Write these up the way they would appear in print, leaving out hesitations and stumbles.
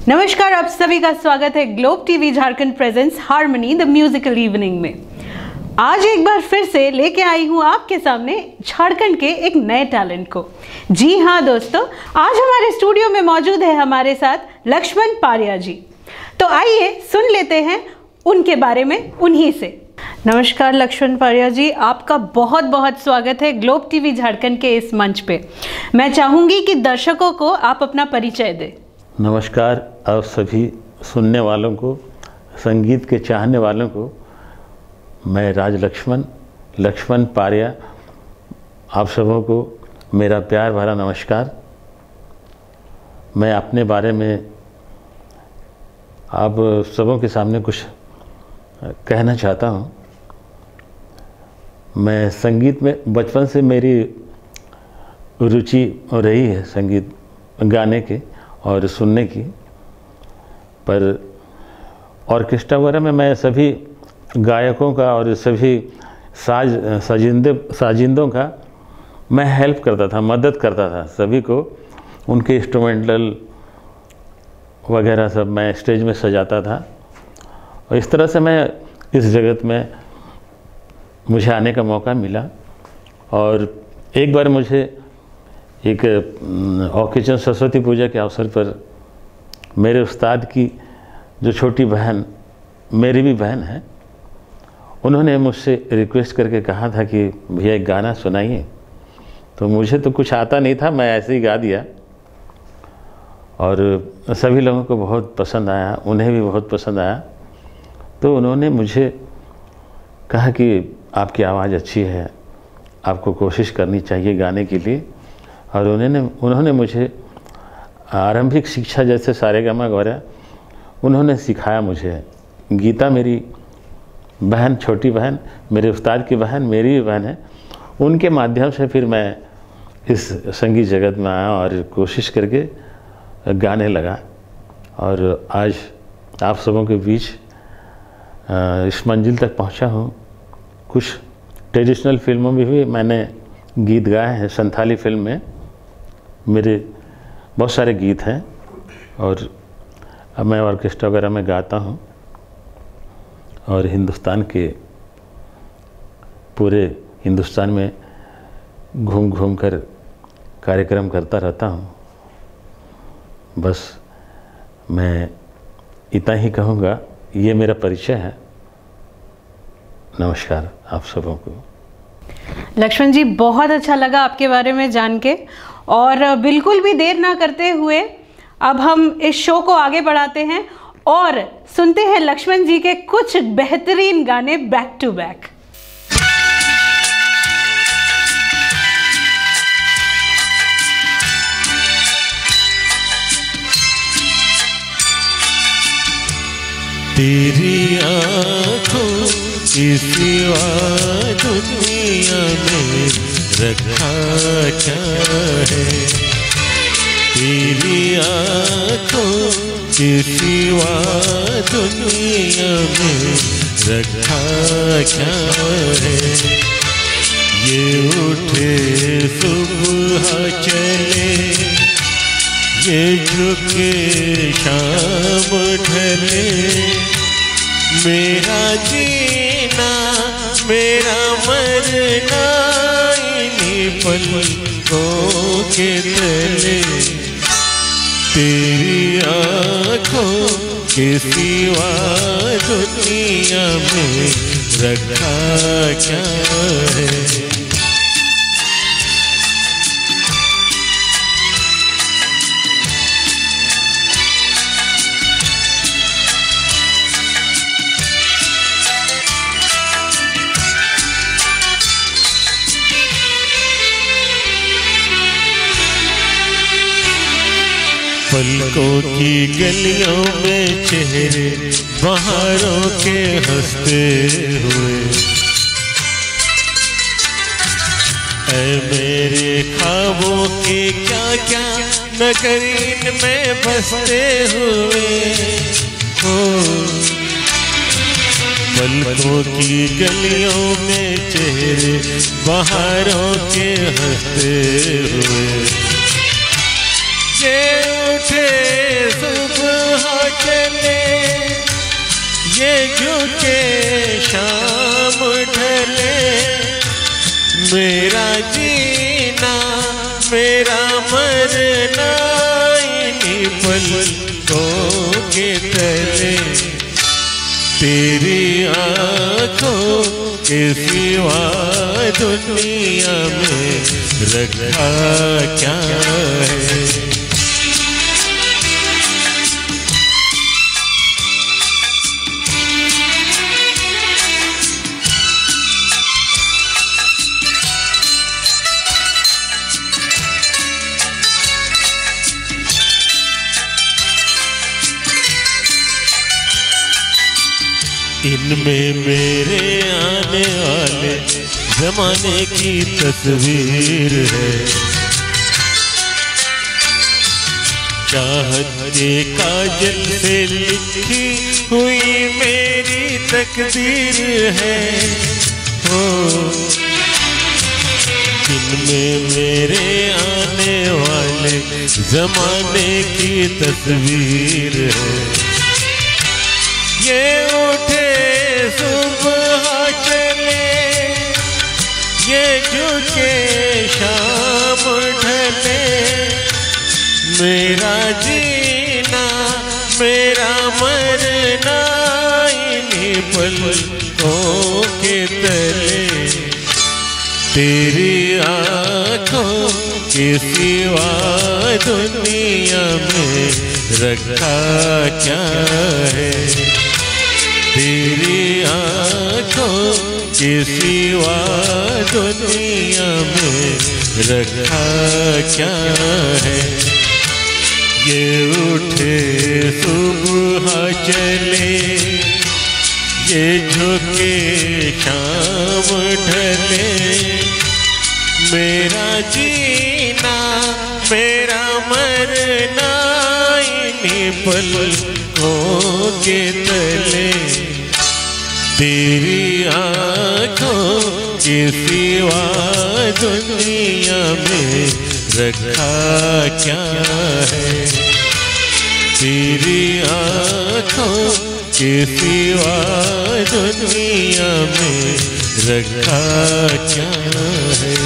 नमस्कार, आप सभी का स्वागत है Globe TV Jharkhand presents harmony the musical evening में। आज एक बार फिर से लेके आई हूँ आपके सामने झारखंड के एक नए टैलेंट को। जी हाँ दोस्तों, आज हमारे स्टूडियो में मौजूद है हमारे साथ लक्ष्मण पारिया जी। तो आइए सुन लेते हैं उनके बारे में उन्हीं से। नमस्कार लक्ष्मण पारिया जी, आपका बहुत बहुत स्वागत है ग्लोब टीवी झारखंड के इस मंच पे। मैं चाहूँगी कि दर्शकों को आप अपना परिचय दें। नमस्कार आप सभी सुनने वालों को, संगीत के चाहने वालों को। मैं राज लक्ष्मण पारिया, आप सबों को मेरा प्यार भरा नमस्कार। मैं अपने बारे में आप सबों के सामने कुछ कहना चाहता हूँ। मैं संगीत में बचपन से मेरी रुचि रही है, संगीत गाने के और सुनने की। पर ऑर्केस्ट्रा वगैरह में मैं सभी गायकों का और सभी साजिंदों का मैं हेल्प करता था, मदद करता था सभी को। उनके इंस्ट्रूमेंटल वगैरह सब मैं स्टेज में सजाता था। और इस तरह से मैं इस जगत में मुझे आने का मौका मिला। और एक बार मुझे एक ओकेजन सरस्वती पूजा के अवसर पर मेरे उस्ताद की जो छोटी बहन, मेरी भी बहन है, उन्होंने मुझसे रिक्वेस्ट करके कहा था कि भैया एक गाना सुनाइए। तो मुझे तो कुछ आता नहीं था, मैं ऐसे ही गा दिया और सभी लोगों को बहुत पसंद आया, उन्हें भी बहुत पसंद आया। तो उन्होंने मुझे कहा कि आपकी आवाज़ अच्छी है, आपको कोशिश करनी चाहिए गाने के लिए। और उन्होंने मुझे आरंभिक शिक्षा जैसे सारेगामा वगैरह उन्होंने सिखाया मुझे। गीता मेरी बहन, छोटी बहन, मेरे उस्ताद की बहन, मेरी भी बहन है। उनके माध्यम से फिर मैं इस संगीत जगत में आया और कोशिश करके गाने लगा। और आज आप सबों के बीच इस मंजिल तक पहुंचा हूं। कुछ ट्रेडिशनल फिल्मों में भी मैंने गीत गाए हैं। संथाली फिल्म में मेरे बहुत सारे गीत हैं और अब मैं ऑर्केस्ट्रा वगैरह में गाता हूँ और हिंदुस्तान के पूरे हिंदुस्तान में घूम घूम कर कार्यक्रम करता रहता हूँ। बस मैं इतना ही कहूँगा, ये मेरा परिचय है। नमस्कार आप सबों को। लक्ष्मण जी, बहुत अच्छा लगा आपके बारे में जान के। और बिल्कुल भी देर ना करते हुए अब हम इस शो को आगे बढ़ाते हैं और सुनते हैं लक्ष्मण जी के कुछ बेहतरीन गाने बैक टू बैक। तेरी आँखों की सिवा दुनिया में रखा क्या है। तेरी आँखों की सिवा दुनिया में रखा क्या है। ये उठे सुबह चले, ये झुके शाम ढले, मेरा जीना मेरा मरना इन्हीं पलकों के तले। तेरी आँखों के सिवा दुनिया में रखा क्या है। पलकों की गलियों में चेहरे बहारों के हंसते हुए, ऐ मेरे ख्वाबों के क्या क्या नगरीन में बसते हुए। पलकों की गलियों में चेहरे बहारों के हंसते हुए, ये उठे सुबह झुके शाम ढले, मेरा जीना मेरा मरना इन्हीं पलकों के तले। तेरी आँखों के सिवा दुनिया में रखा क्या है। इनमें मेरे आने वाले जमाने की तस्वीर है, चाहत के काजल से लिखी हुई मेरी तकदीर है। हो इनमें मेरे आने वाले जमाने की तस्वीर है। ये उठे सुबह चले, ये झुके शाम ढले, मेरा जीना मेरा मरना इन्हीं पलकों के तले। तेरी आँखों के सिवा दुनिया में रखा क्या है। तेरी आँखों के सिवा दुनिया में रखा क्या है। ये उठे सुबह चले, ये झुके शाम ढले, मेरा जीना मेरा मरना इन्हीं पलकों के तले। तेरी आँखों के सिवा दुनिया में रखा क्या है। तेरी आँखों के सिवा दुनिया में रखा क्या है।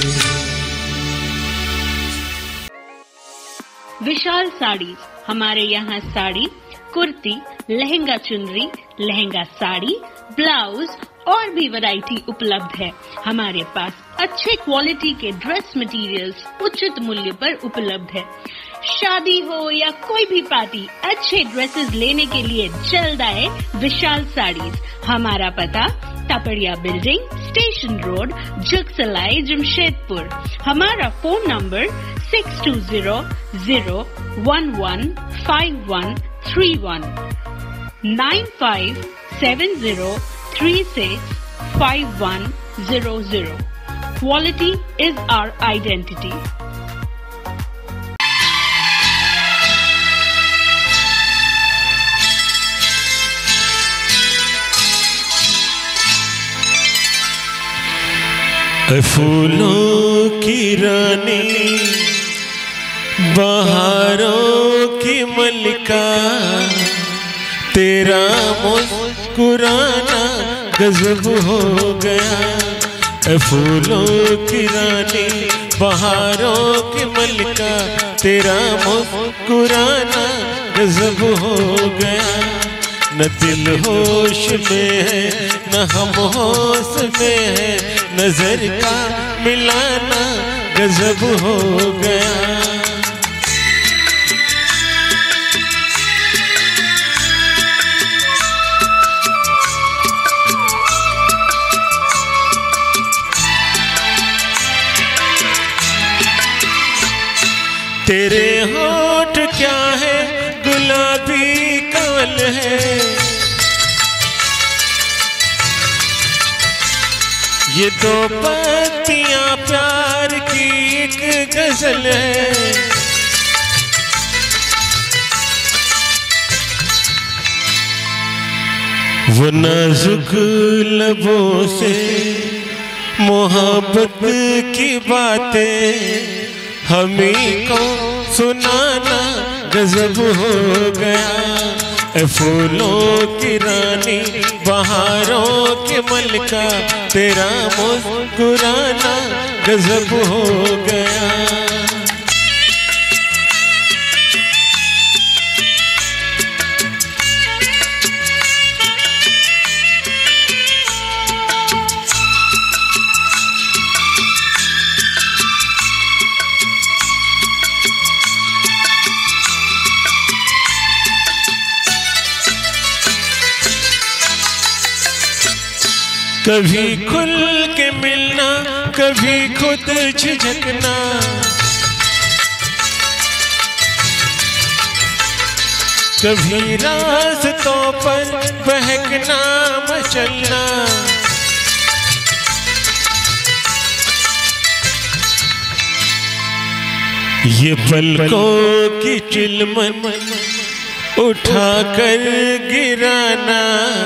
विशाल साड़ीज, हमारे यहाँ साड़ी, कुर्ती, लहंगा चुनरी, लहंगा साड़ी, ब्लाउज और भी वैरायटी उपलब्ध है। हमारे पास अच्छे क्वालिटी के ड्रेस मटेरियल्स उचित मूल्य पर उपलब्ध है। शादी हो या कोई भी पार्टी, अच्छे ड्रेसेस लेने के लिए जल्द आए विशाल साड़ीज। हमारा पता Tapadia building, station road, Jugsalai, Jamshedpur. हमारा phone number 6200115131 9570365100। Quality is our identity. फूलों की रानी, बहारों की मलिका, तेरा मुस्कुराना गजब हो गया। फूलों की रानी, बहारों की मलिका, तेरा मुस्कुराना गजब हो गया। न दिल होश में है न हम होश में है, नजर का मिलाना गजब हो गया। तेरे होठ क्या है गुलाबी काल है, ये दो पत्तियां प्यार की एक गजल है। वो नाजुक लबों से मोहब्बत की बातें हमी को सुनाना गजब हो गया। फूलों की रानी बहारों के मलका, तेरा मुस्कुराना गजब हो गया। कभी खुल के मिलना, कभी खुद झिझकना, कभी रास्तों पर बहकना मचलना। ये पलकों की चिलमन उठा कर गिराना,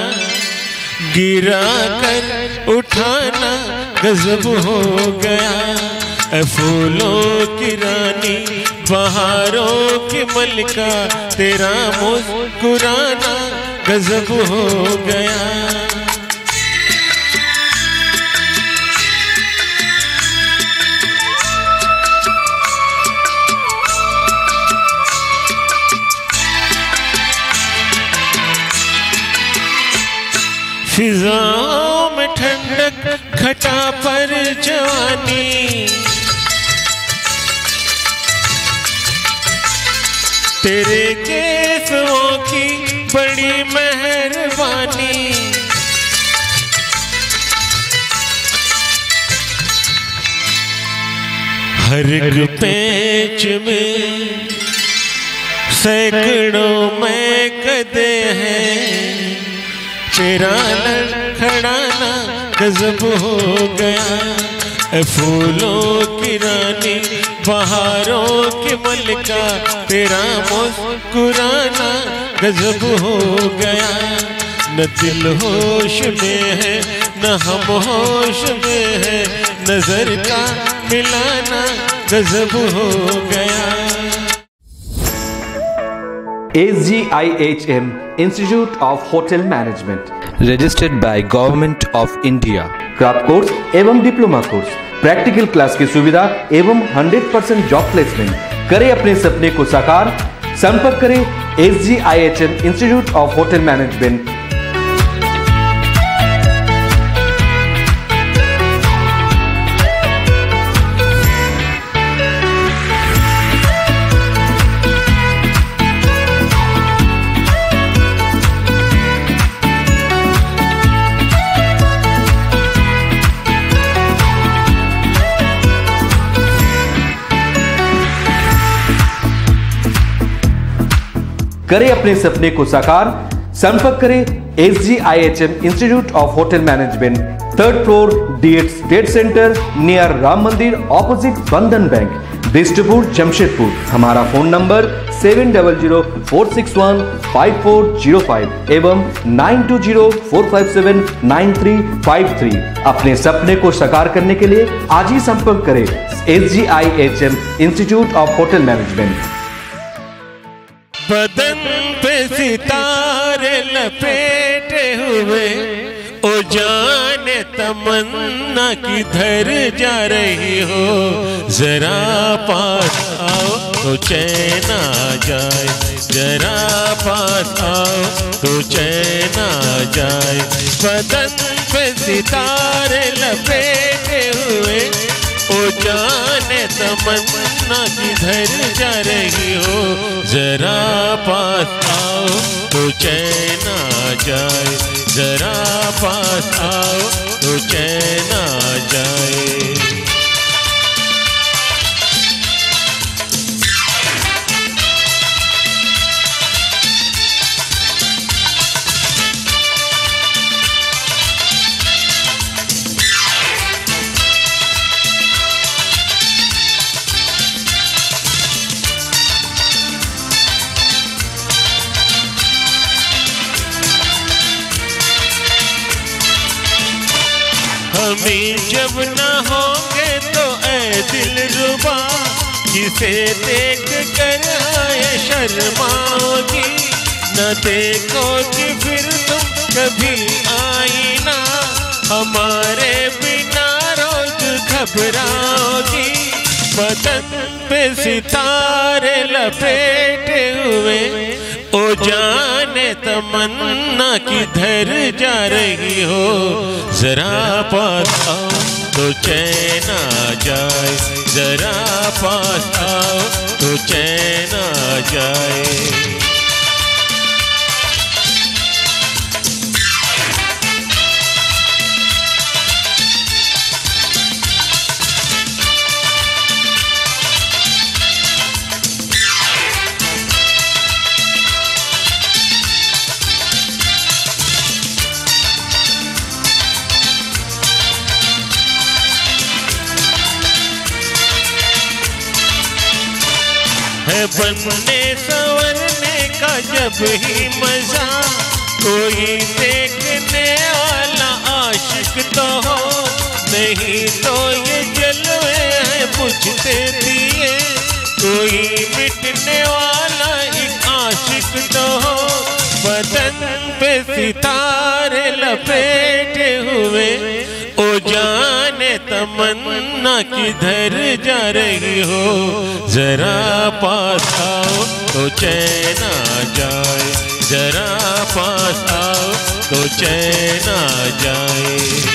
गिरा कर उठाना गजब हो गया। फूलों की रानी बहारों की मलका, तेरा मुस्कुराना गजब हो गया। फिजाओं में ठंडक, घटा पर जवानी, तेरे केसों की बड़ी मेहरबानी। हर एक पेच में सैकड़ों में कदे हैं, तेरा लड़खड़ाना गजब हो गया। फूलों की रानी बहारों की मलका, तेरा मुस्कुराना गजब हो गया। न दिल होश में है न हम होश में है, नजर का मिलाना गजब हो गया। SGIHM Institute of Hotel Management, registered by government of India. Craft course एवं डिप्लोमा कोर्स, प्रैक्टिकल क्लास की सुविधा एवं 100% जॉब प्लेसमेंट। करें अपने सपने को साकार, संपर्क करें SGIHM Institute of Hotel Management. करें अपने सपने को साकार, संपर्क करें SGIHM Institute of Hotel Management, 3rd floor, DH state centre, near Ram Mandir, opposite बंधन बैंक, बिष्टपुर, जमशेदपुर। हमारा फोन नंबर 7004615405 एवं 9204579353। अपने सपने को साकार करने के लिए आज ही संपर्क करें SGIHM Institute of Hotel Management. बदन पे सितारे लपेटे हुए, ओ जाने तमन्ना किधर जा रही हो। जरा पास आओ तो चैन आ जाए, जरा पास आओ तो चैन आ जाए। बदन पे सितारे लपेटे हुए, ओ जाने तमन्ना किधर जा रही हो। जरा पास आओ तो चैन आ जाए, जरा पास आओ तो चैन आ जाए। हमें जब न होंगे तो ऐ दिलरुबा, किसे देख कर आए शर्माओगी। न न देखोगी फिर तुम कभी आईना, हमारे बिना रोज घबराओगी। बदन पे सितारे लपेटे हुए, ओ जाने तमन्ना किधर जा रही हो। जरा पास आओ तो चैन आ जाए, जरा पास आओ तो चैन आ जाए। है बनने संवरने का जब ही मजा, कोई देखने वाला आशिक तो हो, नहीं तो ये जलवे हैं बुझते दिए। कोई मिटने वाला एक आशिक तो हो, बदन पे सितारे लपेटे हुए, ओ जाने तमन्ना किधर जा रही हो। जरा पास आओ तो चैन आ जाए, जरा पास आओ तो चैन आ जाए।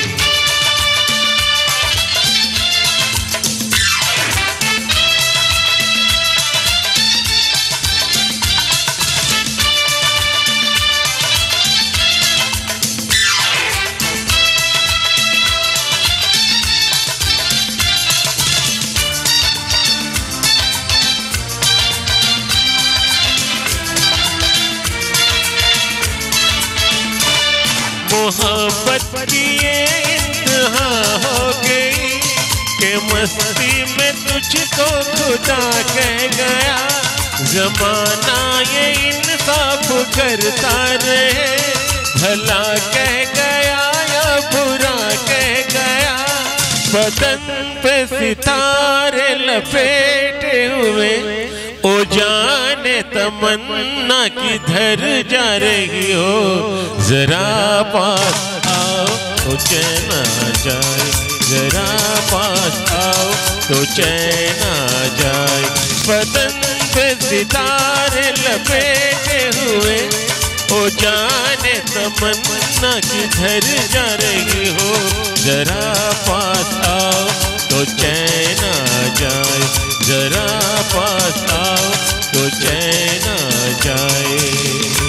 मोहब्बत की ये इंतहा हो गई कि मस्ती में तुझको खुदा कह गया। जमाना ये इंसाफ करता रहे, भला कह गया या बुरा कह गया। बदन पे सितारे लपेटे हुए, ओ जाने तमन्ना किधर जा रही हो। जरा पास आओ तो चैन आ जाए, जरा पास आओ तो चैन आ जाए। बदन पे सितारे लपेटे हुए, ओ जाने तमन्ना किधर जा रही हो। जरा पास आओ तो चैन आ जाए, जरा पास आओ तो चैन आ जाए।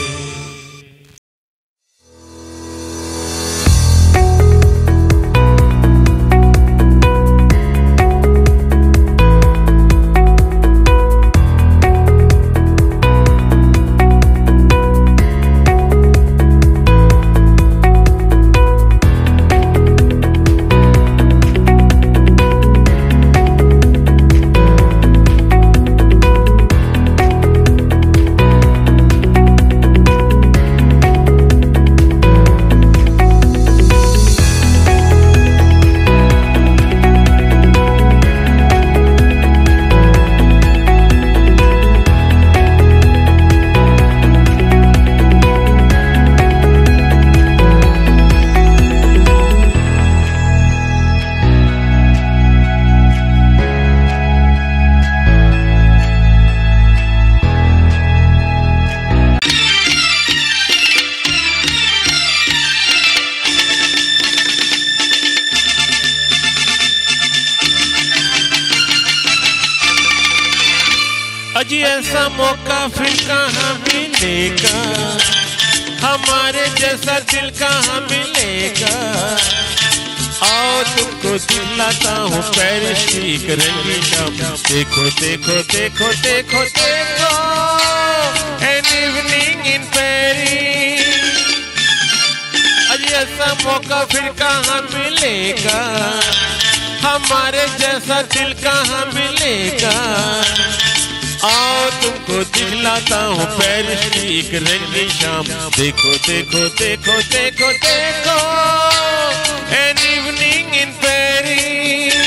अजी ऐसा मौका फिर कहाँ मिलेगा, हमारे जैसा दिल कहाँ मिलेगा। आओ तुमको दिलाता हूँ पेरिस की एक रंगीन शाम। देखो देखो देखो देखो देखो एन इवनिंग इन पेरिस। अजी ऐसा मौका फिर कहाँ मिलेगा, हमारे जैसा दिल कहाँ मिलेगा। आओ तुमको दिखलाता हूँ पेरिस की एक रंगीन शाम। देखो देखो देखो देखो देखो एन इवनिंग इन पेरिस।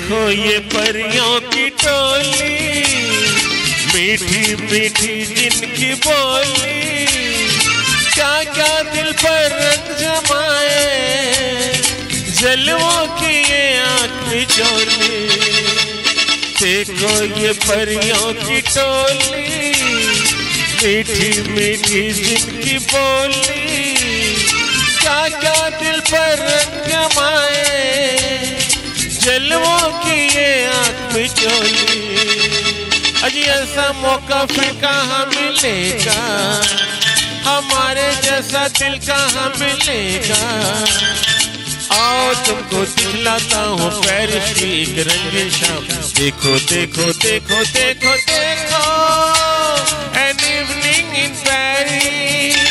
देखो ये परियों की टोली, मीठी मीठी जिनकी बोली, क्या क्या दिल पर रंग जमाए, जलवों की ये आँख चोली। देखो ये परियों की टोली, मीठी मीठी जिनकी बोली, क्या क्या दिल पर रंग जमाए, जलवों की ये आँख चोली। अजी ऐसा मौका फिर कहाँ मिलेगा, हमारे जैसा दिल कहाँ मिलेगा। आओ तुमको दिखलाता हूँ पेरिस की एक रंगीन शाम। देखो देखो देखो देखो देखो, एन इवनिंग इन पेरिस।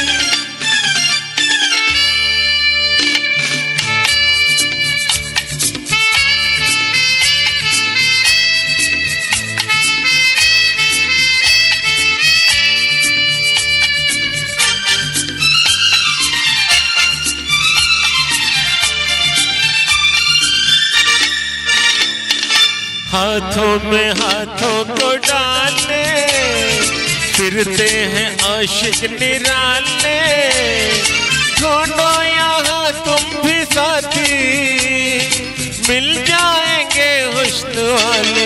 हाथों में हाथों को डाले, फिरते हैं आशिक निराले, ढूंढो यहाँ तुम भी साथी, मिल जाएंगे हुस्न वाले।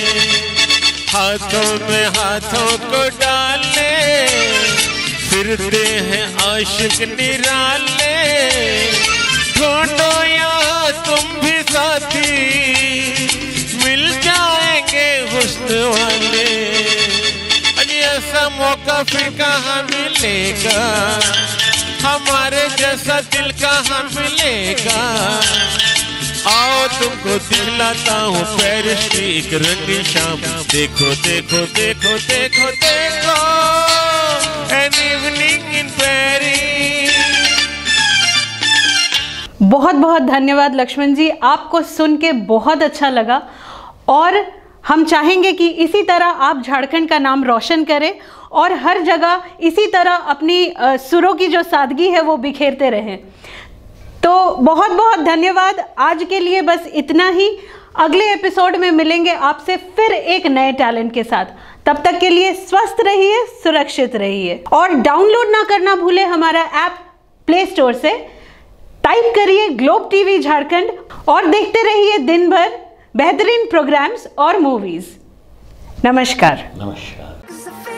हाथों में हाथों को डाले, फिरते हैं आशिक निराले, ढूंढो यहाँ तुम भी साथी, मिल जाएंगे हुस्न वाले। अजी ऐसा मौका फिर कहाँ मिलेगा, हमारे जैसा दिल कहाँ मिलेगा। आओ तुमको दिखलाता हूँ पेरिस की एक रंगीन शाम। देखो देखो देखो देखो देखो, एन इवनिंग इन पेरिस। बहुत बहुत धन्यवाद लक्ष्मण जी, आपको सुन के बहुत अच्छा लगा और हम चाहेंगे कि इसी तरह आप झारखंड का नाम रोशन करें और हर जगह इसी तरह अपनी सुरों की जो सादगी है वो बिखेरते रहें। तो बहुत बहुत धन्यवाद। आज के लिए बस इतना ही। अगले एपिसोड में मिलेंगे आपसे फिर एक नए टैलेंट के साथ। तब तक के लिए स्वस्थ रहिए, सुरक्षित रहिए और डाउनलोड ना करना भूले हमारा ऐप प्ले स्टोर से। टाइप करिए ग्लोब टीवी झारखंड और देखते रहिए दिन भर बेहतरीन प्रोग्राम्स और मूवीज। नमस्कार। नमस्कार।